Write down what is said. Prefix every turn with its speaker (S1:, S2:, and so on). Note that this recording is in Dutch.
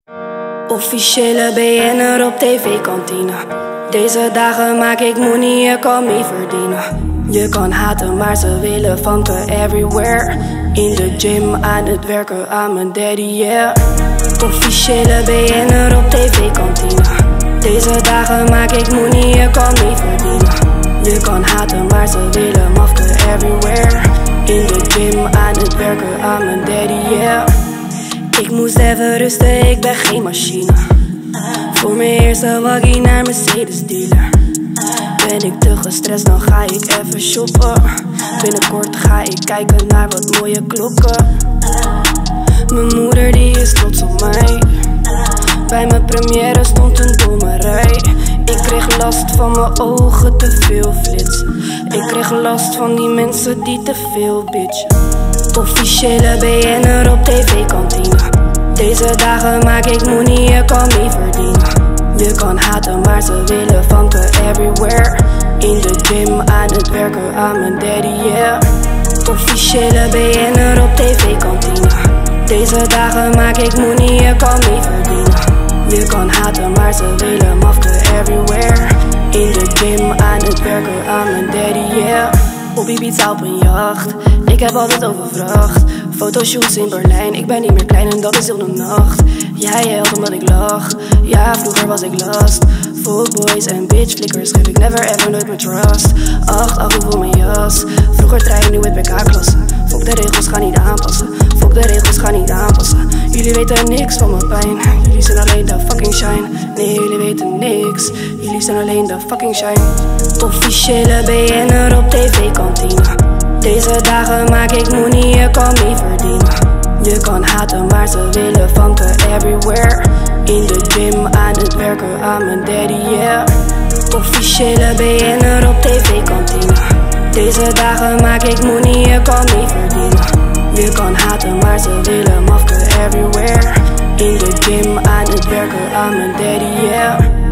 S1: Officiële BN'er op tv-kantine. Deze dagen maak ik money, je kan mee verdienen. Je kan haten, maar ze willen van te everywhere. In de gym, aan het werken, aan mijn daddy, yeah. Officiële BN'er op tv-kantine. Deze dagen maak ik money, je kan mee verdienen. Je kan haten, maar ze willen maf te everywhere. In de gym, aan het werken, aan mijn daddy, yeah. Ik moest even rusten, ik ben geen machine. Voor mijn eerste waggie naar Mercedes dealer. Ben ik te gestrest, dan ga ik even shoppen. Binnenkort ga ik kijken naar wat mooie klokken. Mijn moeder die is trots op mij. Bij mijn première stond een domme rij. Ik kreeg last van mijn ogen, te veel flits. Ik kreeg last van die mensen die te veel bitch. Officiële BN'er op tv-kantine. Deze dagen maak ik money, je kan mee verdienen. Je kan haten, maar ze willen van te everywhere. In de gym, aan het werken, aan mijn daddy, yeah. Officiële BN'er op tv-kantine. Deze dagen maak ik money, je kan mee verdienen. Je kan haten, maar ze willen maf te everywhere. In de gym, aan het werken, aan mijn daddy, yeah. Op Ibiza op een jacht, ik heb altijd overvracht. Fotoshoots in Berlijn, ik ben niet meer klein en dat is heel de nacht. Jij helpt omdat ik lach, ja vroeger was ik last. Fuckboys en bitchflickers geef ik never ever nooit mijn trust. 8 voor mijn jas, vroeger trein, nu het BK-klasse. Fuck de regels, ga niet aanpassen, fuck de regels, ga niet aanpassen. Jullie weten niks van mijn pijn, jullie zijn alleen de fucking shine. Nee, jullie weten niks, jullie zijn alleen de fucking shine. Officiële BN'er op tv-kantine. Deze dagen maak ik money, je kan mee verdienen. Je kan haten, maar ze willen van te everywhere. In de gym, aan het werken, aan mijn daddy, yeah. Officiële BN'er op tv-kantine. Deze dagen maak ik money, je kan mee verdienen. Je kan haten, maar ze willen maf te everywhere. In de gym, aan het werken, aan mijn daddy, yeah.